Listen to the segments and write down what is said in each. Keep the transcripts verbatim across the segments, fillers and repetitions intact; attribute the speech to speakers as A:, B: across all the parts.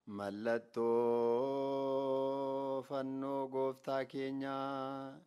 A: Mallattoo fannoo gooftaa keenya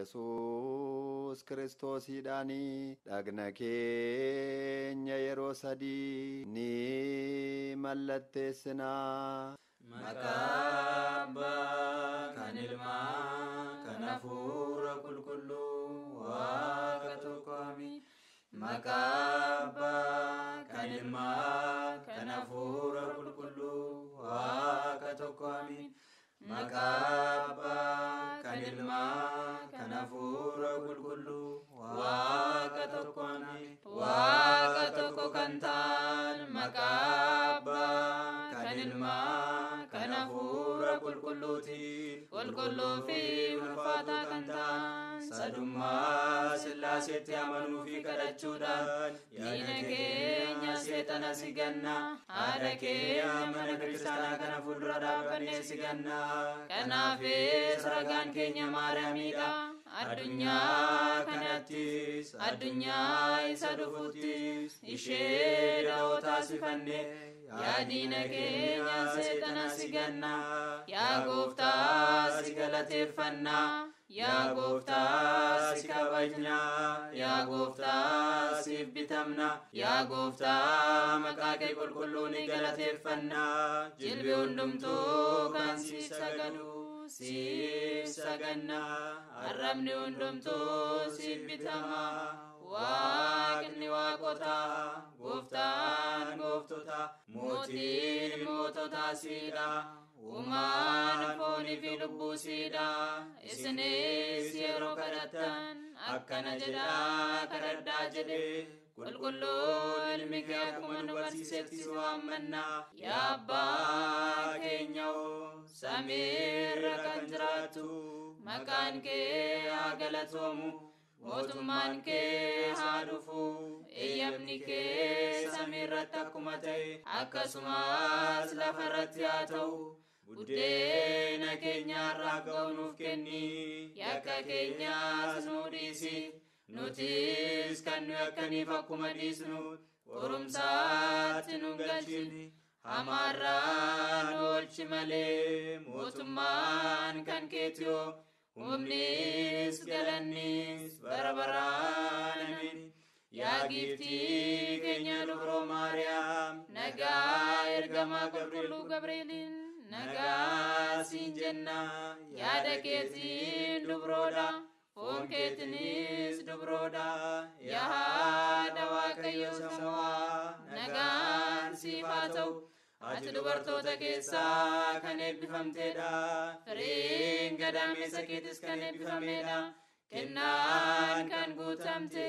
A: Iyesuus Kiristoosiidhaanii dhagna keenya yeroo sadii ni mallatteessinaa.
B: Maqaa Abbaa kan Ilmaa kan Hafuura Qulqulluu Waaqa tokko amiin. Maqaa Abbaa kan Ilmaa kan Hafuura Qulqulluu Waaqa tokko amiin. Maqaa Abbaa kan Ilmaa kan Hafuura Qulqulluu Waaqa tokko amiin. Waaqa tokko kan ta'an maqaa Abbaa kan Ilmaa kan Hafuura Qulqulluutiin qulqulluu fi ulfaataa kan ta'an sadummaa Sillaaseetti amanuu fi kadhachuudhaan diina keenya seexana si ganna. Haadha keenya mana kiristaanaa kana fuuldura dhaabbannee si ganna. Kanaafis ragaan keenya Maariyaamiidha. Addunyaa kanattis addunyaa isa dhufuttis ishee da'oo taasifannee yaa diina keenya seexana si ganna. Yaa Gooftaa si galateeffanna. Yaa Gooftaa si kabajna. Yaa Gooftaa siif bitamna. Yaa Gooftaa maqaa kee qulqulluu ni galateeffanna. Jilbi hundumtuu kan siif sagadu siif saganna. Arrabni hundumtuu siif bitama. Waaqni waaqota, Gooftaan gooftota, mootiin mootota siidha. Uumaan foonii fi lubbuu siidha. Isinis yeroo kadhattan akkana jedhaa kadhadhaa jedhe. Qulqulluu ilmi kee akkuma nu barsiisetti si waammanna. Yaa Abbaa keenya samiirra kan jiraattu maqaan kee haa galatoomu. Mootummaan kee haa dhufu. Eeyyamni kee samiirratti akkuma ta'e akkasumas lafarratti haa ta'u. Buddeena keenya har'aa ga'u nuuf kenni. Yakka keenyaas nuu dhiisi. Nutis kan nu yakkaniif akkuma dhiisnu qorumsaatti nu galchin. Hamaarraa nu oolchi malee mootummaan kan keeti yoo. Humnis galannis bara baraan amiin. Yaa giiftii keenya dubroo Maariyaam nagaa ergamaa qulqulluu Gabri'eeliin nagaa siin jenna. Yaada keetiin dubroodha foon keetinis dubroodha. Yaa haadha Waaqayyoo Samawaa nagaan siif haa ta'u. Ati dubartoota keessaa kan eebbifamteedha. Firiin gadameessa keetis kan eebbifameedha. Kennaan kan guutamte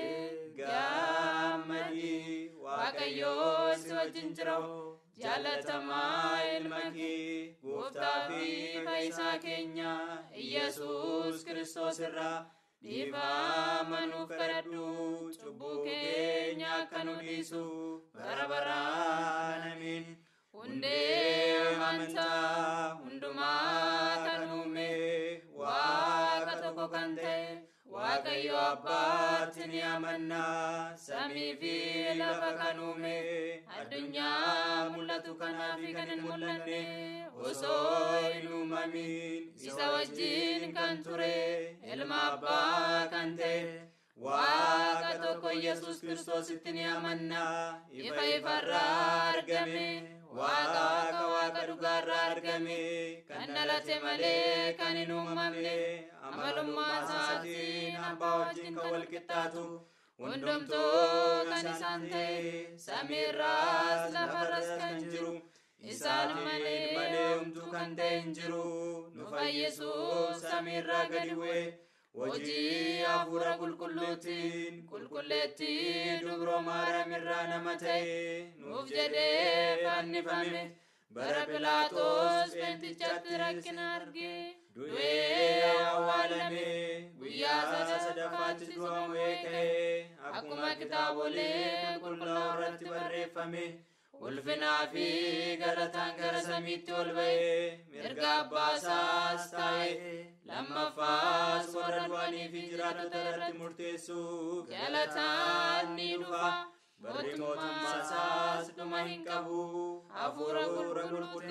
B: gammadii. Waaqayyoo si wajjin jira. Jaalatamaa ilma kee Gooftaa fi Fayyisaa keenya Iyesuus Kiristoos irraa dhiifama nuuf kadhadhu. Cubbuu keenya akka nu dhiisu bara baraan amiin. Hundee amantaa hundumaa kan uume Waaqa tokko kan ta'e Waaqayyo Abbaatti ni amanna. Samii fi lafa kan uume addunyaa mul'atu kanaa fi kan hin mul'anne osoo hin uumamin isa wajjin kan ture ilma Abbaa kan ta'e Waaqa tokko Iyesuus Kiristoositti ni amanna. Ifa ifarraa argame Waaqa akka Waaqa dhugaarraa argame kan dhalate malee kan hin uumamne amalummaa isaatiin Abbaa wajjin kan wal qixxaatu hundumtuu kan isaan ta'e samiirraas lafarras kan jiru isaan malee homtuu kan ta'e hin jiru. Nu Yesuus samiirraa gadi bu'e hojii hafuura qulqulluutiin qulqulleettii dubroo Maariyaam irraa nama ta'e nuuf jedhee fannifame. Bara Phiilaaxoos Pheentichatti rakkina arge du'ee awwaalame. Guyyaa sadaffaatti du'a mo'ee ka'e akkuma kitaaboleen qulqullaa'oo irratti barreeffame. Ulfinaa fi galataan gara samiitti ol ba'e mirga Abbaa isaas taa'e. Lammaffaas warra du'anii fi jiraatota irratti murteessuuf galataan ni dhufa. Barri mootummaa isaas dhuma hin qabu. Hafuura qulqulluutiin yaa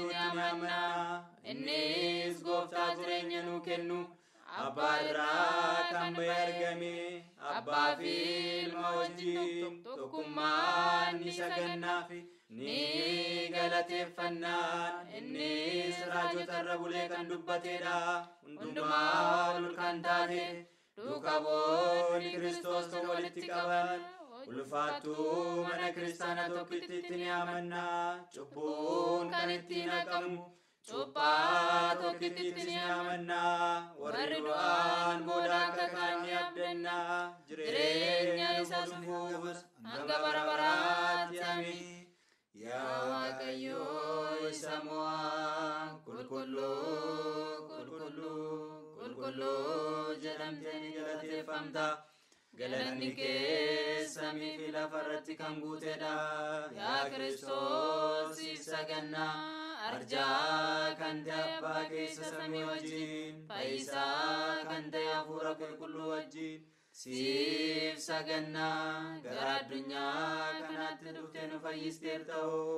B: amana innis gooftaa jireenya nu kennu abbaa irraa kan ba'e argame abbaa fi ilma wajjin tokkummaan isa gannaafi ni galateeffannaan innis raajota irra bulee kan dubbateedha hundumaa ol kan taate duuka bu'oonni Kiristoos tokko walitti qaban ulfaattu mana kiristaana tokkittitti ni amanna cubbuun kan itti naqamu Cubbaa tokkittitti ni amanna warri du'aan booda akka kaan ni abdanna jireenya isa dhufuuf hanga bara baraatti amiin. Yaa Waaqayyo isa mo'aa qulqulluu qulqulluu qulqulluu jedhamtee ni galateeffamta galanni kee samii fi lafarratti kan guuteedha yaa Kiristoos isa gannaa arjaa kan ta'e abbaa keessa samii wajjin fayyisaa kan ta'e hafuura qulqulluu wajjin siif sagannaa gara addunyaa kanaatti dhuftee nu fayyisteerta'oo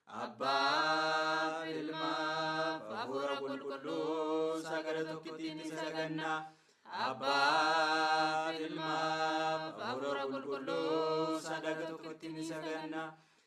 B: abbaa ilmaaf hafuura qulqulluu sagada tokkittiin isa sagannaa abbaa ilmaaf hafuura qulqulluu sagada tokkittiin isa sagannaa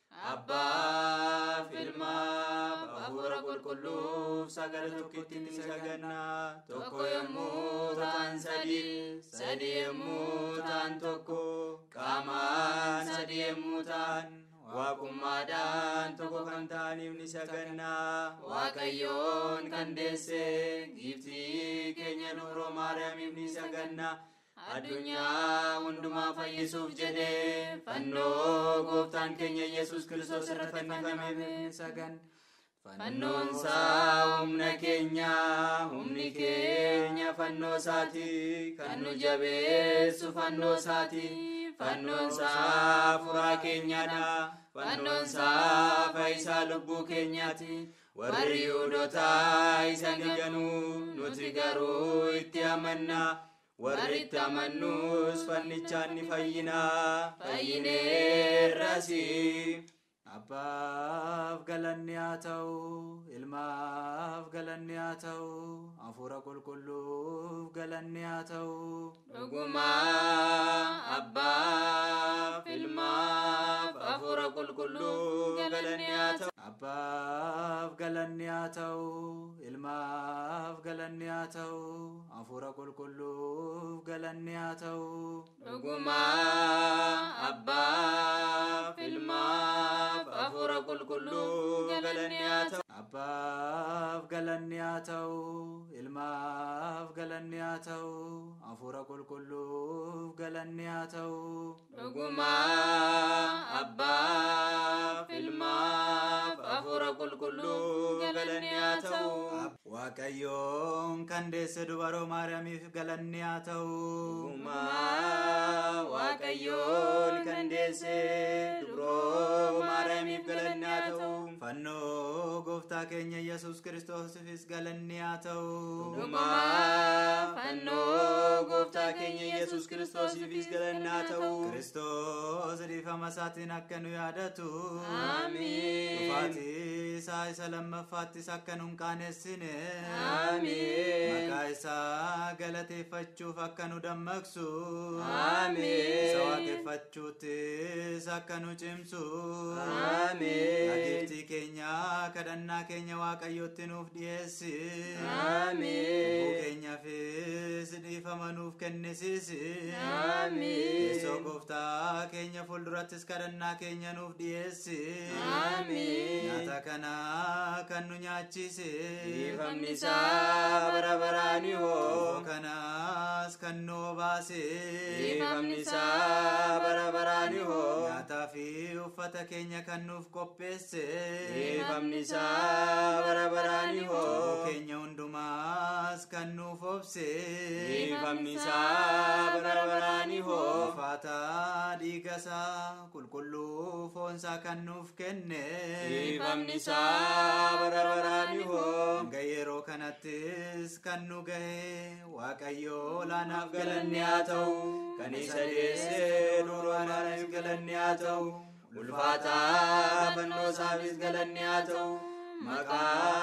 B: abbaa ilmaaf hafuura qulqulluu sagada tokkittiin isa sagannaa tokko yommuu ta'an sadii sadii yommuu ta'an tokko qaamaan sadii yommuu ta'an waaqummaadhaan tokko kan ta'aniif ni sagannaa Waaqayyoon kan deesse giiftii keenya dubroo Maariyaamiif ni sagannaa addunyaa hundumaa fayyisuuf jedhee fannoo gooftaan keenya Yesuus Kiristoos irra fannifameef sagan fannoon isaa humna keenya humni keenya fannoo isaati kan nu jabeessu fannoo isaati fannoon isaa furaa keenyaadha fannoon isaa fayyisaa lubbuu keenyaati warri Yihuudootaa isa ganuu nuti garuu itti amannaa warri itti amannus fannichaan ni fayyinaa fayyineerrasi abbaaf galanni haa ta'u ilmaaf galanni haa ta'u hafuura qulqulluuf galanni haa ta'u dhugumaa abbaaf ilmaaf hafuura qulqulluuf galanni haa ta'u abbaaf galanni haa ta'u ilmaaf galanni haa ta'u hafuura qulqulluuf galanni haa ta'u dhugumaa abbaaf ilmaaf hafuura qulqulluu galanni haa ta'u abbaaf galanni haa ta'u ilmaaf galanni haa ta'u hafuura qulqulluuf galanni haa ta'u dhugumaa abbaaf ilmaaf hafuura qulqulluu galanni haa ta'u Waaqayyoon kan deesse dubaroo Maariyaamiif galanni haa ta'u dhugumaa Waaqayyoon kan deesse dubaroo Maariyaamiif galanni haa ta'u fannoo gooftaa keenya Yesuus Kiristoosiifis galanni haa ta'u dhugumaa fannoo gooftaa keenya Yesuus Kiristoosiifis galanni haa ta'u Kiristoos dhiifama isaatiin akka nu yaadatu amiin dhufaatii isaa isa lammaffaattis akka nu hin qaanessine amiin maqaa isaa galateeffachuuf akka nu dammaqsu amiin isa waaqeffachuuttis akka nu cimsu amiin adeemtii keenya kadhannaa keenya Waaqayyootti nuuf dhiyeessi amiin lubbuu keenyaafis dhiifama nuuf kennisiisi amiin Yesuus gooftaa keenya fuuldurattis kadhannaa keenya nuuf dhiyeessi amiin nyaata kana kan nu nyaachise dhiifamni isaa bara baraan hoo kanas kan nu baase dhiifamni isaa bara baraan hoo nyaataa fi uffata keenya kan nuuf qopheesse dhiifamni isaa bara baraan hoo keenya hundumaas kan nuuf obse dhiifamni isaa bara baraan hoo uffata dhiiga isaa qulqulluu foon isaa kan nuuf kenne dhiifamni isaa bara baraan hoo hanga yeroo kanattis kan nu gahe Waaqayyoo olaanaaf galanni haa ta'u kan isa deesse dubroo Maariyaamiif galanni haa ta'u ulfaataa fannoo isaafis galanni haa ta'u maqaan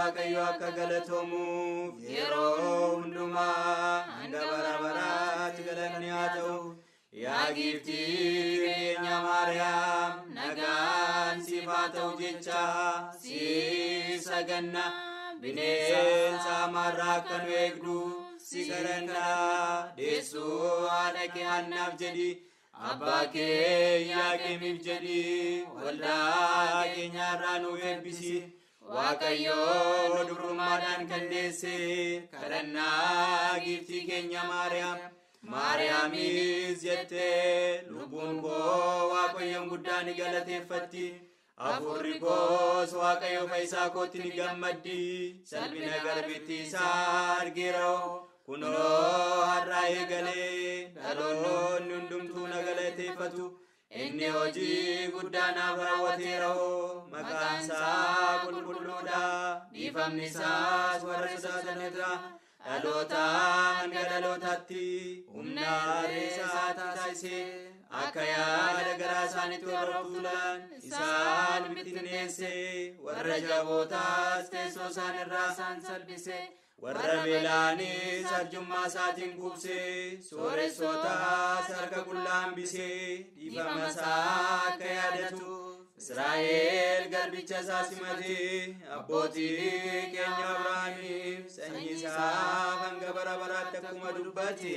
B: waaqayyo akka galatamuuf yeroo hundumaa hanga bara baraatti galanni haa ta'u. Yaa giiftii keenya Maariyaam nagaan siif haa ta'u jecha si saganna bineensa hamarraa akka nu eegdu si kadhanna deessuu haadha kee Haannaaf jedhi abbaa kee Yaaqeemiif jedhi waldaa keenyarraa nuuf eebbisi. Waaqayyo dubrummaadhaan kan deesse kadhannaa giiftii keenya Maariyaam. Maariyaamis jettee lubbuun koo waaqayyoon guddaa ni galateeffatti. Hafuurri koos waaqayyo fayyisaa kootti ni gammaddi. Salphina garbittii isaa argeera kunoo har'aa eegalee dhaloonni hundumtuu na galateeffatu. Inni hojii guddaa naaf raawwateera maqaan isaa qulqulluudha. Dhiifamni isaas warra sodaatanirra dhalootaan hanga dhalootaatti humna isaa taasisee akka yaada garaa isaaniitti warra tuulan isaan bittinneesse. Warra jabootaas teessoo isaanirraa isaan salphise. Warra beelaanis arjummaa isaatiin quubse. Sooressootaas harka qullaa hambise. Dhiifama isaa akka yaadatu Israa'el garbicha isaa simate. Abbootii keenya Abrahaamiif sanyii isaa hanga bara baraatti akkuma dubbate.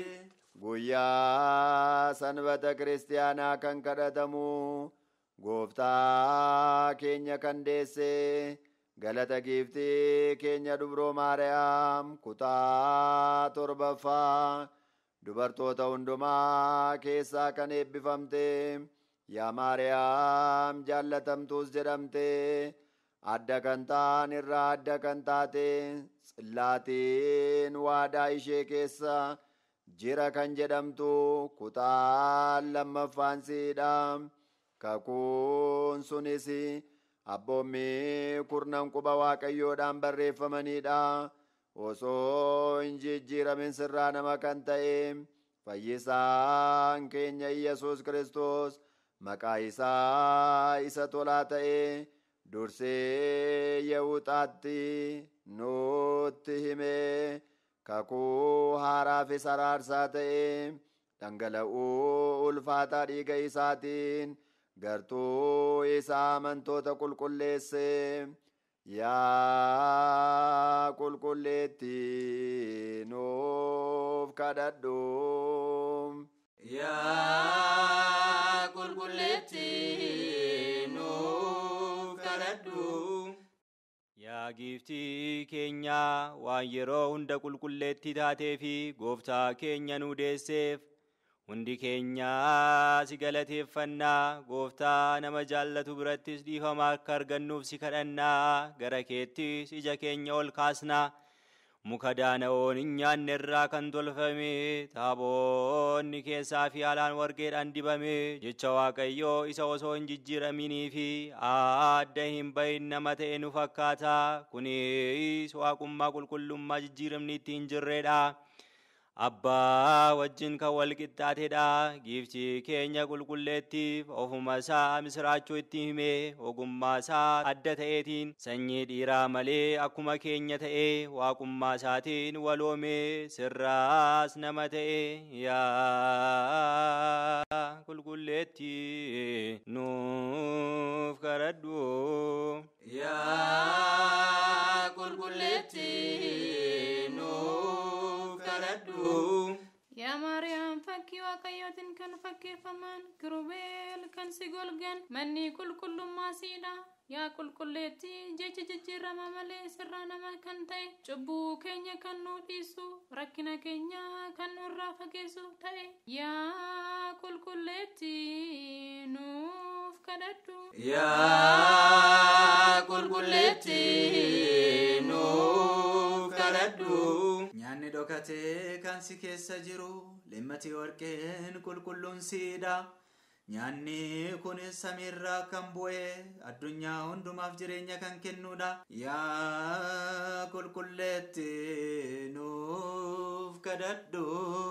A: Guyyaa sanbata kiristiyaanaa kan kadhatamu gooftaa keenya kan deesse galata giiftii keenya dubroo Maariyaam kutaa torbaffaa dubartoota hundumaa keessaa kan eebbifamte yaa Maariyaam jaallatamtuus jedhamte adda kan ta'an irraa adda kan taate Tsillaatiin waadaa ishee keessa jira kan jedhamtu kutaan lammaffaan siidha. Kakuun sunis abboommii kurnan quba waaqayyoodhaan barreeffamanidha. Osoo hin jijjiiramin sirraa nama kan ta'e fayyisaan keenya Iyyasuus Kiristoos maqaa isaa isa tolaa ta'e dursee Yehuuxaatti nutti hime. Kakuu haaraafis araarsaa ta'e dhangala'uu ulfaataa dhiiga isaatiin gartuu isaa amantoota qulqulleesse. Yaa qulqulleetti nuuf kadhadhu.
B: Yaa qulqulleetti nuuf kadhadhu. Yaa giiftii keenya waan yeroo hunda qulqulleetti taatee fi gooftaa keenya nu deesseef hundi keenya si galateeffannaa. Gooftaa nama jaallatu birattis dhiifama akka argannuuf si kadhannaa. Gara keettis ija keenya ol kaasnaa. Muka daana'oon hin nyaanne irraa kan tolfame taaboonni keessaa fi alaan warqeedhaan dibame jecha waaqayyoo isa osoo hin jijjiiraminii fi adda hin bahin nama ta'e nu fakkaata. Kunis waaqummaa qulqullummaa jijjiiramni itti hin jirredha. Abbaa wajjin kan wal qixxaatedha. Giiftii keenya qulqulleettiif ofuma isaa misraachuu itti hime ogummaa isaa adda ta'eetiin sanyii dhiiraa malee akkuma keenya ta'e waaqummaa isaatiin waloome sirraas nama ta'e. Yaa qulqulleetti nuuf kadhadhu. Yaa qulqulleetti nuuf kadhadhu.
C: Yaa Maariyaam fakkii waaqayyootiin kan fakkeeffaman kirubeel kan si golgan manni qulqullummaa siidha. Yaa qulqulleetti jecha jijjiirama malee sirraa nama kan ta'e cubbuu keenya kan nu dhiisu rakkina keenya kan nurraa fageessu ta'e. Yaa qulqulleetti nuuf kadhadhu.
B: Yaa qulqulleetti nuuf kadhadhu. Nyaanni dhokatee kan si keessa jiru leemmati warqeen qulqulluun siidha. Nyaanni kunis samiirraa kan bu'e addunyaa hundumaaf jireenya kan kennudha. Yaa qulqulleetti nuuf kadhadhu.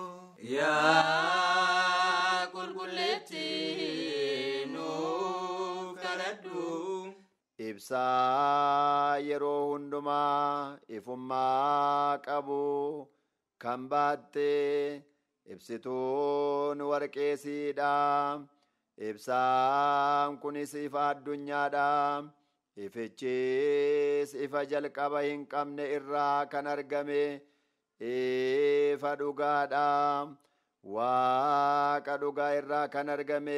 B: Yaa qulqulleetti nuuf kadhadhu.
A: ibsaa yeroo hundumaa ifummaa qabu kan baatte ibsituun warqeesiidha. Ibsaan kunis ifa addunyaadha. Ifichis ifa jalqaba hin qabne irraa kan argame ifa dhugaadha. Waaqa dhugaa irraa kan argame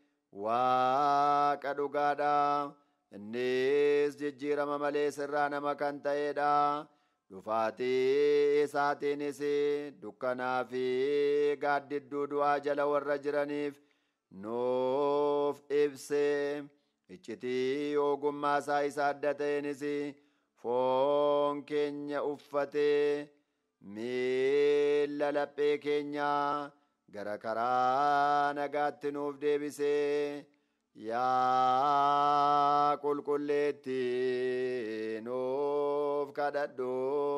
A: Waaqa dhugaadha. Innis jijjiirama malee irraa nama kan ta'edha. Dhufaatii isaatiinis dukkanaa fi gaaddidduu du'aa jala warra jiraniif nuuf ibse. Iccitii ogummaa isaa isa adda ta'eenis foon keenya uffatee miilla laphee keenya gara karaa nagaatti nuuf deebisee yaa qulqulleetti nuuf kadhadhu.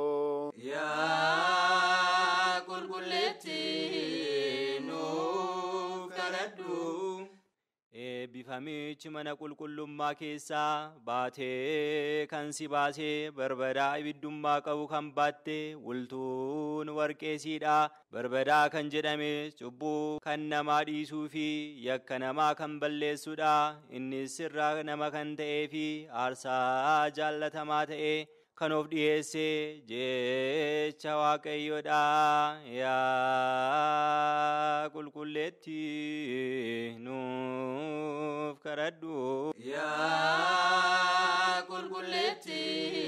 B: Yaa qulqulleetti nuuf kadhadhu. Eebbifamichi mana qulqullummaa keessaa baatee kan si baasee barbadaa ibiddummaa qabu kan baatte wultuun warqeesiidha. Barbadaa kan jedhame cubbuu kan namaa dhiisuu fi yakka namaa kan balleessuudha. Innis sirraa nama kan ta'ee fi aarsaa jaallatamaa ta'e kan of dhiyeesse jecha Waaqayyoodha. Yaa qulqulleetti nuuf kadhadhu. Yaa qulqulleetti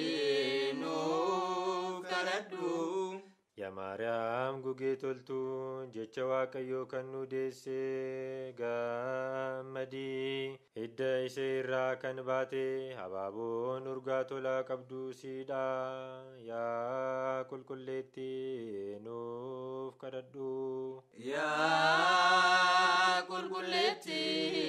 B: nuuf kadhadhu.
D: Yaa Maariyaam gugee toltuu jecha Waaqayyoo kan nu deesse gammadii. Hidda ishee irraa kan baate habaaboon urgaa tolaa qabdu siidha. Yaa qulqulleetti nuuf kadhadhu.
B: Yaa qulqulleetti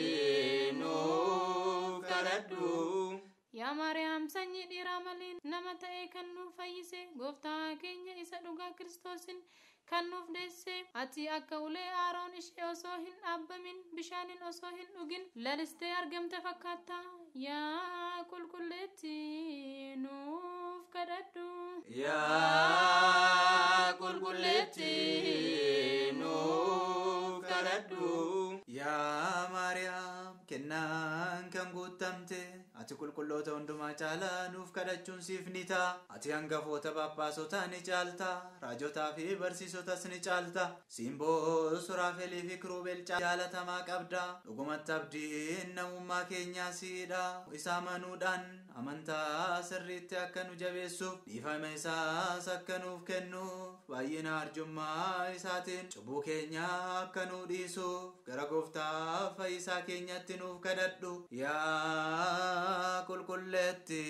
B: nuuf kadhadhu.
C: Yaa Maariyaam sanyii dhiiraa malee nama ta'e kan nuuf fayyise gooftaa keenya isa dhugaa Kiristoosin kan nuuf deesse. Ati akka ulee Aroon ishee osoo hin dhaabbamin bishaanin osoo hin dhugin lalistee argamte fakkaata. Yaa qulqulleetti nuuf kadhadhu.
B: Yaa qulqulleetti nuuf kadhadhu. Yaa Maariyaam kennaan kan guutamte ati qulqulloota hundumaa caalaa nuuf kadhachuun siif ni ta'a. Ati hangafoota phaaphaasota ni caalta, raajotaa fi barsiisotas ni caalta. Simboo Suraafelii fi Kiruubeel jaalatamaa qabda. Dhugumatti abdiin namummaa keenyaa siidha. Isa amanuudhaan amantaa sirriitti akka nu jabeessuuf dhiifama isaas akka nuuf kennuuf baay'ina arjummaa isaatiin cubbuu keenya akka nu dhiisuuf gara gooftaa fayyisaa keenyatti nuuf kadhadhu. Yaa qulqulleetti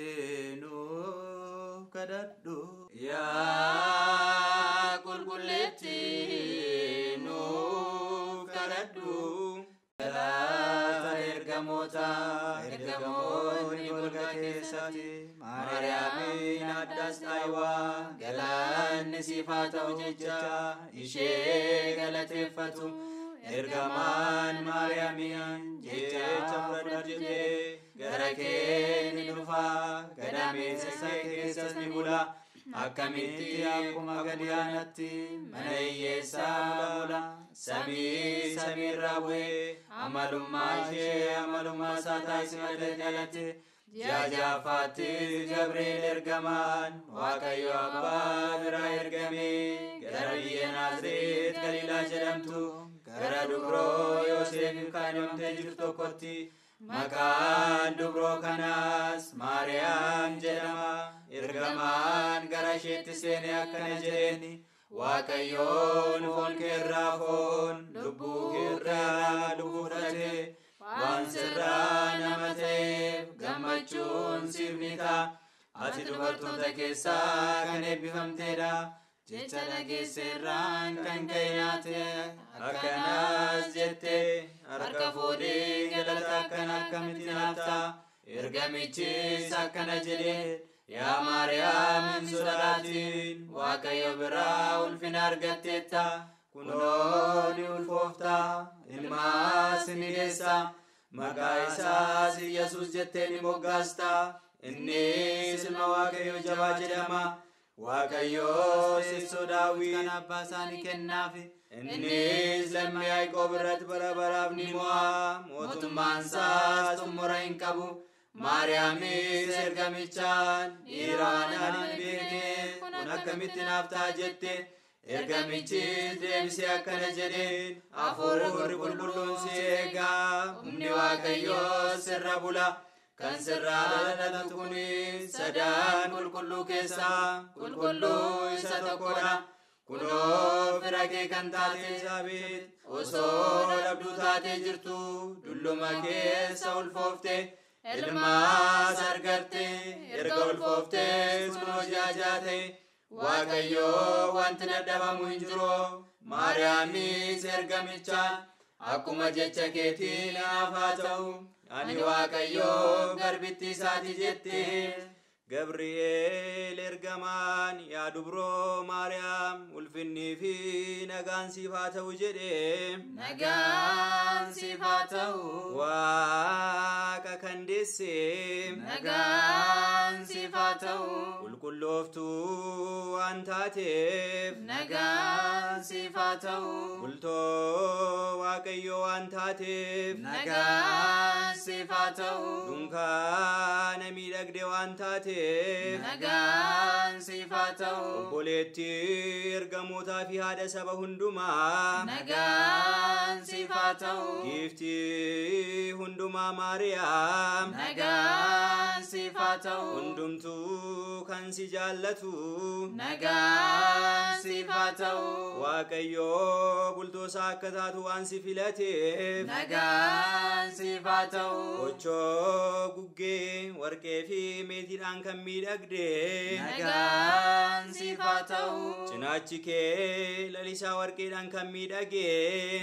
B: nuuf kadhadhu. Yaa qulqulleetti nuuf kadhadhu. Galata ergamoota ergamoonni golga keessatti Maariyaamiin addaas dhaaywaa galanni siif haa ta'u jecha ishee galateeffatu. Ergamaan Maariyaamiin jecha fudhadhu jedhee gara kee ni dhufa gadameessa isaa keessas ni bula. Akkamitti akkuma gadiyaanatti mana hiyyeessaa bula. Samii samiirraa bu'ee amalummaa ishee amalummaa isaa taasifate jalatti jaajaafatti Gabriel ergamaan Waaqayyo Abbaa biraa ergamee gara biyya Naazreet Galiilaa jedhamtu gara dubroo Yoosef kaadhimamtee jirtu tokkotti maqaan dubroo kanaas Maariyaam jedhama. Ergamaan gara isheetti seenee akkana jedheeni Waaqayyoon foon keerraa foon lubbuu keerraa lubbuu fudhate waan sirraa nama ta'eef gammachuun siif ni ta'a. Ati dubartoota keessaa kan eebbifamteedha. Jecha dhageesseerraan kan ka'e naate akkanaas jette harka fuudhee galata akkana akkamitti naafta. Ergamichis akkana jedhee yaa Maariyaam hin sodaatin Waaqayyo biraa ulfina argatteetta. Kunoo ni ulfoofta ilmaas ni deessa. maqaa isaas Yesuus jettee ni moggaasta. Innis ilma Waaqayyoo jabaa jedhama. Waaqayyoo sirsoo Daawit kan abbaa isaanii kennaafi. Innis lammii Yaaqoob irratti bara baraaf ni mo'a. Mootummaan isaas xumura hin qabu. Maariyaamis ergamichaan dhiiraan ani beekne kun akkamitti naaf ta'a jette. Ergamichis deebisee akkana jedheen hafuurri qulqulluun si eegaa. Humni Waaqayyoo sirra bula. Kan sirraa dhalatu kunis sadaan qulqulluu keessaa qulqulluu isa tokkodha. Kunoo fira kee kan taate Elsaabeet osoo dhabduu taatee jirtu dulluma keessa ulfoofte ilmaas argarte. Erga ulfooftees kunoo jaajaate. Waaqayyoo wanti dadhabamu hin jiru. Maariyaamis ergamichaan akkuma jecha keetii naaf haa ta'u. Ani Waaqayyoo garbitti isaati jette. Gabri'eel ergamaan yaa dubroo Maariyaam ulfinnii fi nagaan siif haa ta'u jedhe.
C: Nagaan siif haa ta'u.
B: Waaqa kan deesse.
C: Nagaan siif haa ta'u.
B: Qulqullooftuu waan taateef.
C: Nagaan siif haa ta'u.
B: Bultoo Waaqayyoo waan taateef.
C: Nagaan siif haa ta'u.
B: Dunkaana miidhagdee waan taateef.
C: Nagaan siif haa ta'u.
B: Obboleettii ergamootaa fi haadha saba hundumaa.
C: Nagaan siif haa ta'u.
B: Giiftii hundumaa Maariyaam.
C: Nagaan siif haa ta'u.
B: Hundumtuu kan si jaallatu.
C: Nagaan siif haa ta'u.
B: Waaqayyoo bultoosaa akka taatu waan si filateef.
C: Nagaan siif haa ta'u.
B: Qochoo guggee warqee fi meetiidhaan kan miidhagde.
C: Nagaan siif haa ta'u.
B: Cinaachi kee lalisaa warqeedhaan kan miidhage.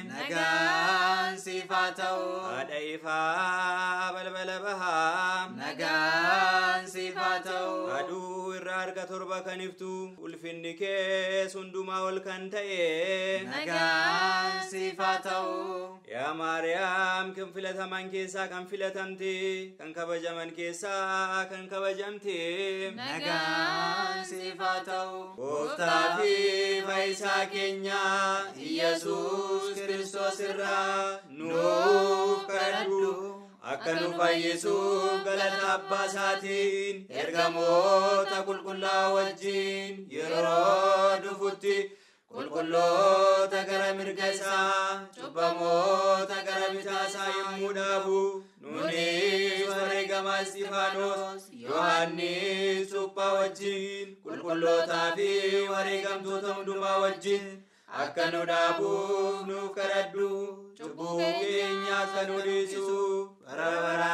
C: Nagaan siif haa ta'u.
B: Haadha ifaa balbala bahaa.
C: Nagaan siif haa ta'u.
B: Aduu irraa harka torba kan iftu ulfinni kee hundumaa ol kan ta'e.
C: Nagaan siif haa ta'u.
B: Yaa Maariyaam kan filataman keessaa kan filatamte, kan kabajaman keessaa kan kabajamte.
C: Nagaan siif haa ta'u.
B: Gooftaa fi fayyisaa keenya Yesuus Kiristoos irraa nuuf kadhadhu. Akka nu fayyisuuf galata abbaa isaatiin ergamoota qulqullaa wajjin yeroo dhufutti qulqulloota gara mirga isaa cubbamoota gara bitaa isaa yommuu dhaabu. Nunis wareegama Isxifaanos Yohaannis Cuuphaa wajjin qulqullootaa fi wareegamtoota hundumaa wajjin akka nu dhaabuuf nuuf kadhadhu. Cubbuu keenya akka nu dhiisu bara bara